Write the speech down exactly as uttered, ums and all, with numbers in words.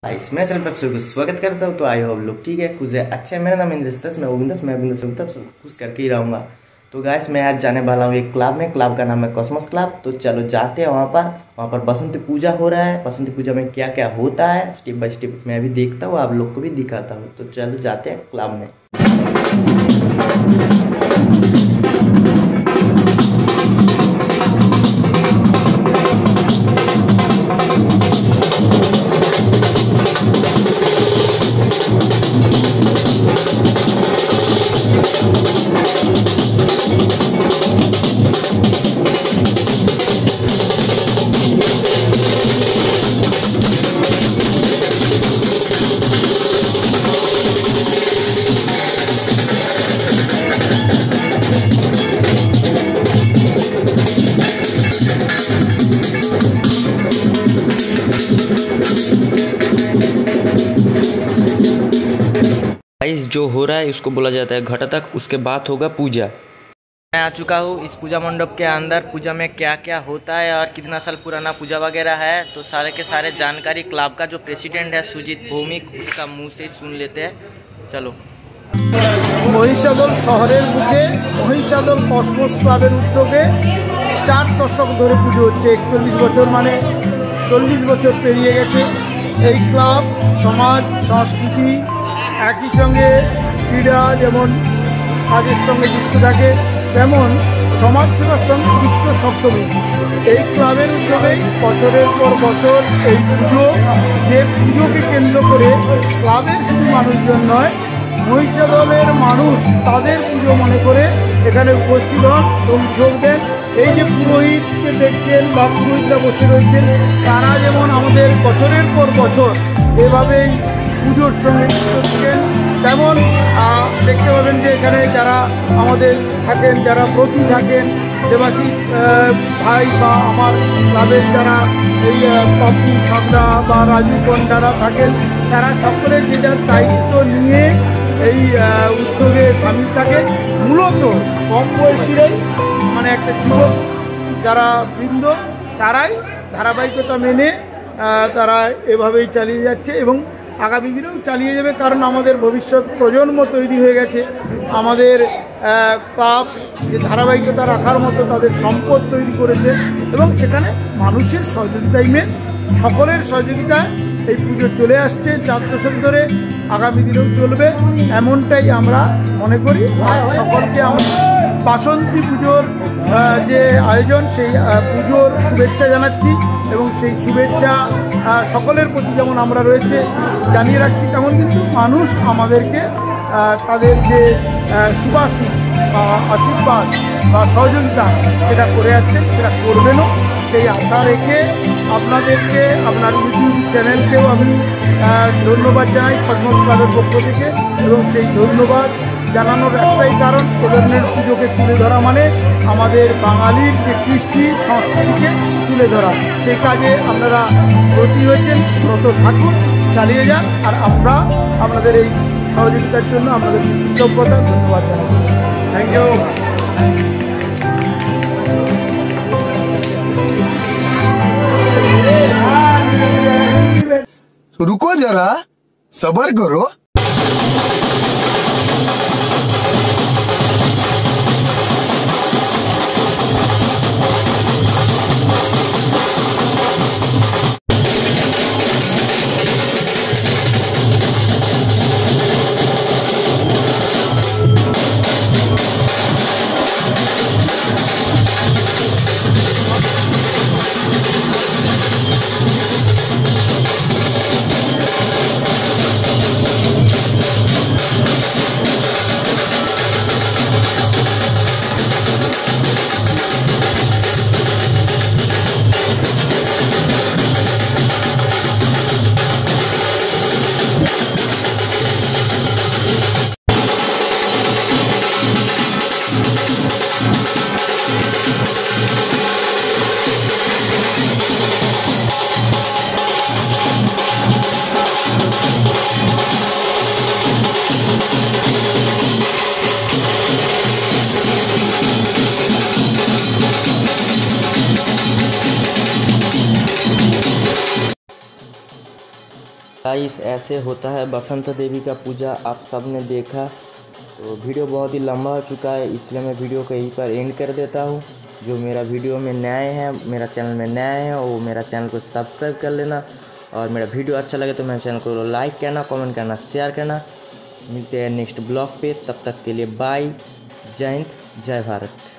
Guys मैं सिर्फ आप सबको स्वागत करता हूँ। तो आई होप लोग ठीक है, कुछ है अच्छा है। मेरा नाम इंद्रस्तस, मैं गोविंदस, मैं गोविंदस तब सब खुश करके ही रहूँगा। तो गाइस मैं आज जाने वाला हूँ एक क्लब में, क्लब का नाम है कॉस्मोस क्लब। तो चलो जाते हैं वहाँ पर। वहाँ पर बसंती पूजा हो रहा है। बसंती पूजा में क्या क्या होता है स्टेप बाय स्टेप मैं भी देखता हूँ, आप लोग को भी दिखाता हूँ। तो चलो जाते हैं क्लब में। गाइस जो हो रहा है इसको बोला जाता है घटातक, उसके बाद होगा पूजा। मैं आ चुका हूँ इस पूजा मंडप के अंदर। पूजा में क्या क्या होता है और कितना साल पुराना पूजा वगैरह है, तो सारे के सारे जानकारी क्लब का जो प्रेसिडेंट है सुजीत भौमिक, उसका मुंह से सुन लेते हैं। चलो। মহিষাদল শহরের বুকে মহিষাদল কসমোস ক্লাবের উদ্যোগে চার দশক ধরে পুজো হচ্ছে। একচল্লিশ বছর মানে চল্লিশ বছর পেরিয়ে গেছে। এই ক্লাব সমাজ সংস্কৃতি একই সঙ্গে ক্রীড়া যেমন কাজের সঙ্গে যুক্ত থাকে, তেমন সমাজসেবার সঙ্গে যুক্ত সবসময়। এই ক্লাবের উদ্যোগেই বছরের পর বছর এই পুজো, যে পুজোকে কেন্দ্র করে ক্লাবের শুধু মানুষজন নয়, মহিষাদলের মানুষ তাদের পুজো মনে করে এখানে উপস্থিত হন এবং যোগ দেন। এই যে পুরোহিতকে দেখছেন বা পুরোহিতরা বসে রয়েছেন, তারা যেমন আমাদের বছরের পর বছর এভাবেই পুজোর সঙ্গে যুক্ত থাকেন, তেমন দেখতে পাবেন যে এখানে যারা আমাদের থাকেন, যারা ব্রতী থাকেন, দেবাশিস ভাই বা আমার ক্লাবের যারা এই পাপু সাবরা বা রাজু কন্ডারা থাকেন, তারা সকলে যে যার দায়িত্ব নিয়ে এই উদ্যোগে সামিল থাকে। মূলত কম বয়সীরাই মানে একটা যুবক যারা বৃন্দ, তারাই ধারাবাহিকতা মেনে তারা এভাবেই চালিয়ে যাচ্ছে এবং আগামী দিনেও চালিয়ে যাবে। কারণ আমাদের ভবিষ্যৎ প্রজন্ম তৈরি হয়ে গেছে, আমাদের ক্লাব যে ধারাবাহিকতা রাখার মতো তাদের সম্পদ তৈরি করেছে এবং সেখানে মানুষের সহযোগিতায় মেন, সকলের সহযোগিতায় এই পুজো চলে আসছে চার দশক ধরে, আগামী দিনেও চলবে এমনটাই আমরা মনে করি। সকলকে আমরা বাসন্তী পুজোর যে আয়োজন, সেই পুজোর শুভেচ্ছা জানাচ্ছি এবং সেই শুভেচ্ছা সকলের প্রতি যেমন আমরা রয়েছে জানিয়ে রাখছি, তেমন কিন্তু মানুষ আমাদেরকে তাদের যে শুভাশিস বা আশীর্বাদ বা সহযোগিতা সেটা করে আসছেন, সেটা করবেনও, সেই আশা রেখে আপনাদেরকে, আপনার ইউটিউব চ্যানেলকেও আমি ধন্যবাদ জানাই কসমোস ক্লাবের পক্ষ থেকে। এবং সেই ধন্যবাদ জানানোর একটাই কারণ, এ ধরনের পুজোকে তুলে ধরা মানে আমাদের বাঙালির যে কৃষ্টি সংস্কৃতিকে তুলে ধরা। সেই কাজে আপনারা ব্রতী হয়েছেন, ব্রত থাকুন, চালিয়ে যান। আর আমরা আপনাদের এই সহযোগিতার জন্য আপনাদের কৃতজ্ঞতা ধন্যবাদ জানাচ্ছি। Thank you. रुको जरा, सबर करो। गाइस ऐसे होता है बसंत देवी का पूजा, आप सब ने देखा। तो वीडियो बहुत ही लंबा हो चुका है, इसलिए मैं वीडियो को यहीं पर एंड कर देता हूँ। जो मेरा वीडियो में नए हैं, मेरा चैनल में नए हैं, वो मेरा चैनल को सब्सक्राइब कर लेना। और मेरा वीडियो अच्छा लगे तो मेरे चैनल को लाइक करना, कमेंट करना, शेयर करना। मिलते हैं नेक्स्ट ब्लॉग पे, तब तक के लिए बाय। जय हिंद, जय भारत।